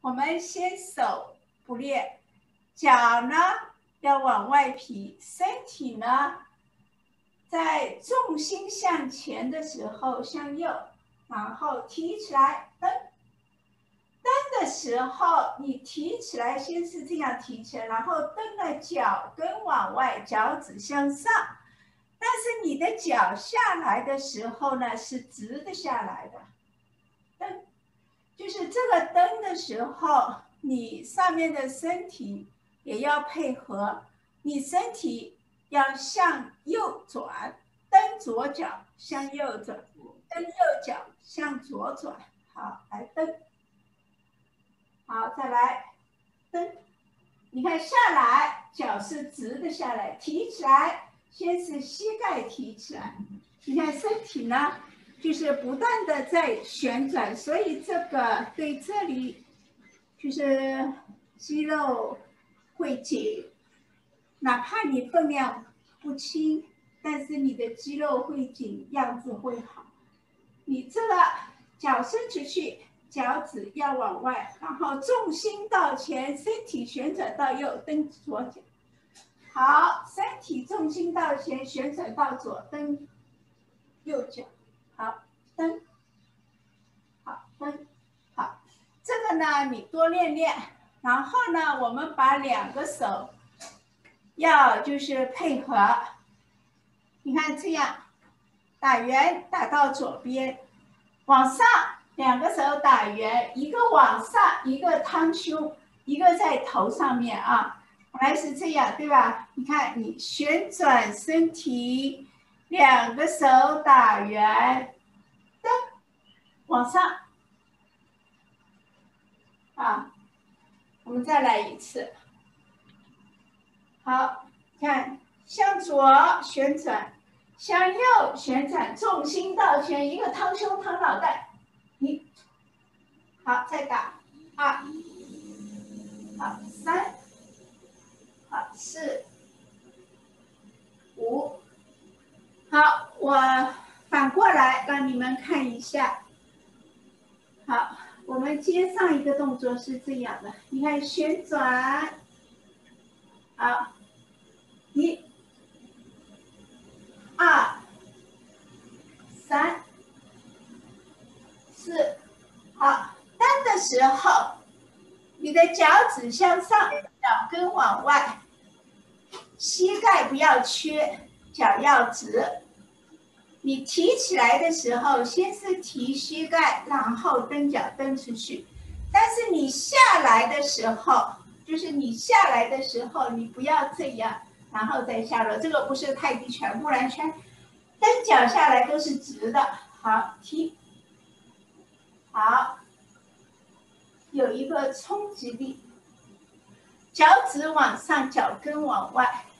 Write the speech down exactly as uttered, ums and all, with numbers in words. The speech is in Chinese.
我们先手不练，脚呢要往外劈，身体呢在重心向前的时候向右，然后提起来蹬。蹬的时候，你提起来先是这样提起来，然后蹬了脚跟往外，脚趾向上。但是你的脚下来的时候呢，是直的下来的。蹬，就是这个蹬的时候，你上面的身体也要配合，你身体要向右转，蹬左脚向右转，蹬右脚向左转。好，来蹬。好，再来蹬。你看下来，脚是直的下来，提起来，先是膝盖提起来。你看身体呢，就是不断的在旋转，所以这个对这里就是肌肉会紧，哪怕你分量不轻，但是你的肌肉会紧，样子会好。你这个脚伸出去。脚趾要往外，然后重心到前，身体旋转到右，蹬左脚。好，身体重心到前，旋转到左，蹬右脚。好，蹬。好，蹬。好，这个呢，你多练练。然后呢，我们把两个手要就是配合。你看这样，打圆打到左边，往上。两个手打圆，一个往上，一个趟胸，一个在头上面啊。本来是这样，对吧？你看，你旋转身体，两个手打圆，蹬，往上。啊，我们再来一次。好，看，向左旋转，向右旋转，重心到前，一个趟胸趟脑袋。一，好，再打二，好三，好四，五，好，我反过来让你们看一下。好，我们接上一个动作是这样的，你看旋转，好，一、二、三、四，好，蹬的时候，你的脚趾向上，脚跟往外，膝盖不要缺，脚要直。你提起来的时候，先是提膝盖，然后蹬脚蹬出去。但是你下来的时候，就是你下来的时候，你不要这样，然后再下落。这个不是太极拳、木兰拳，蹬脚下来都是直的。好，提，好，有一个冲击力，脚趾往上，脚跟往外。